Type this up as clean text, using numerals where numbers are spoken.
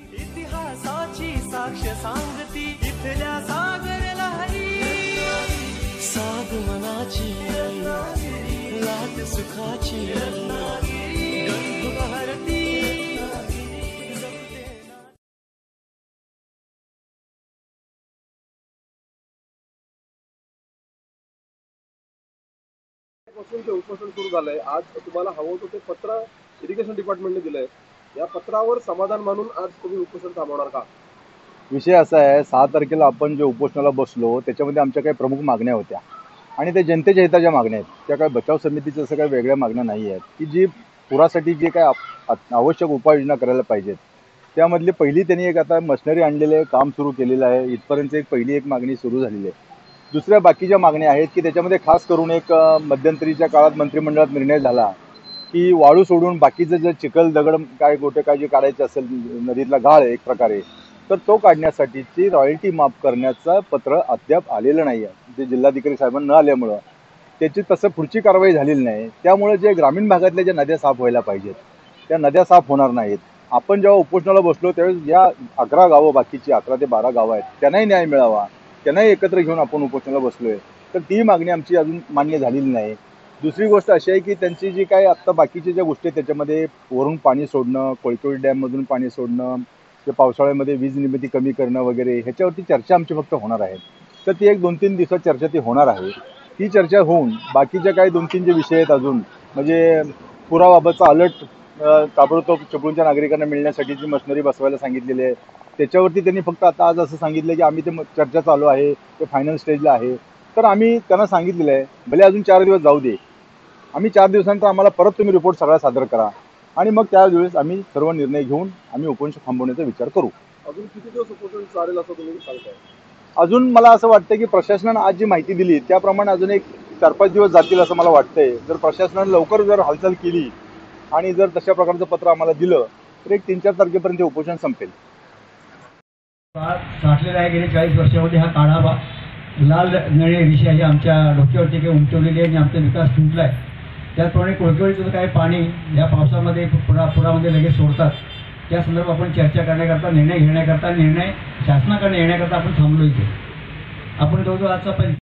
इतिहासाची साक्ष सांगती इथल्या सागर लहरी, साग मनाची लाट सुखाची गंध बहरती. पासून ते उपोषण सुरू झालंय. आज तुम्हाला हवं होतं ते पत्र इरिगेशन डिपार्टमेंटने दिलंय. या पत्रावर समाधान मानून आज तुम्ही उपोषण थांबवणार का? विषय असा आहे, 6 तारखेला आपण जे उपोषणाला बसलो त्याच्यामध्ये आमच्या काही प्रमुख मागण्या होत्या आणि त्या जनतेच्या हिताच्या मागण्या आहेत. त्या काय बचाव समितीच्या असं काही वेगळ्या मागण्या नाही आहेत की जी पुरासाठी जे काय आवश्यक उपाययोजना करायला पाहिजेत. त्यामधली पहिली त्यांनी एक आता मशिनरी आणलेले काम सुरू केलेलं आहे. इथपर्यंत पहिली एक मागणी सुरू झालेली आहे. दुसऱ्या बाकीच्या मागण्या आहेत की त्याच्यामध्ये खास करून एक मध्यंतरीच्या काळात मंत्रिमंडळात निर्णय झाला की वाळू सोडून बाकीचं जे चिखल दगड काय गोटे काय जे काढायचं असेल नदीतला गाळ एक प्रकारे, तर तो काढण्यासाठीची रॉयल्टी माफ करण्याचं पत्र अद्याप आलेलं नाही आहे. जे जिल्हाधिकारी साहेबांना न आल्यामुळं त्याची तसं पुढची कारवाई झालेली नाही. त्यामुळे जे ग्रामीण भागातल्या ज्या नद्या साफ व्हायला पाहिजेत त्या नद्या साफ होणार नाहीत. आपण जेव्हा उपोषणाला बसलो त्यावेळेस या 11 गावं बाकीची 11 ते 12 गावं आहेत त्यांनाही न्याय मिळावा, त्यांनाही एकत्र घेऊन आपण उपोषणाला बसलोय. तर ती मागणी आमची अजून मान्य झालेली नाही. दुसरी गोष्ट अशी आहे की त्यांची जी काय आत्ता बाकीच्या ज्या गोष्टी आहेत त्याच्यामध्ये वरून पाणी सोडणं, कोळकोळी डॅममधून पाणी सोडणं, ते पावसाळ्यामध्ये वीज निर्मिती कमी करणं वगैरे ह्याच्यावरती चर्चा आमची फक्त होणार आहे. तर ती एक 2-3 दिवसात चर्चा ती होणार आहे. ती चर्चा होऊन बाकीच्या काही 2-3 जे विषय आहेत अजून म्हणजे पुराबाबतचा अलर्ट ताबडतोब चिपळूणच्या नागरिकांना मिळण्यासाठी जी मशिनरी बसवायला सांगितलेली आहे त्याच्यावरती त्यांनी फक्त आता आज असं सांगितलं की आम्ही ते चर्चा चालू आहे, ते फायनल स्टेजला आहे. तर आम्ही त्यांना सांगितलेलं आहे भले अजून 4 दिवस जाऊ दे, आम्ही 4 दिवसानंतर आम्हाला परत तुम्ही रिपोर्ट सगळा सादर करा आणि मग त्यावेळेस आम्ही सर्व निर्णय घेऊन आम्ही उपोषण थांबवण्याचा विचार करू. अजून किती दिवस उपोषण चालेल असं तुम्ही सांगताय? अजून मला असं वाटतं की प्रशासनानं आज जी माहिती दिली त्याप्रमाणे अजून एक 4-5 दिवस जातील असं मला वाटतंय. जर प्रशासनानं लवकर जर हालचाल केली आणि जर तशा प्रकारचं पत्र आम्हाला दिलं तर एक 3-4 तारखेपर्यंत उपोषण संपेल. साठलेला आहे. गेले 40 वर्षामध्ये हा काळा लाल नळे विषय आहे आमच्या डोक्यावरती काही उमटवलेली आहे आणि आमचा विकास तुटला आहे. त्याचप्रमाणे कोळकोळीचं काही पाणी या पावसामध्ये पुरामध्ये लगेच सोडतात. त्या संदर्भात आपण चर्चा करण्याकरता, निर्णय घेण्याकरता, निर्णय शासनाकडे येण्याकरता आपण थांबलो इथे. आपण जवळजवळ आजचा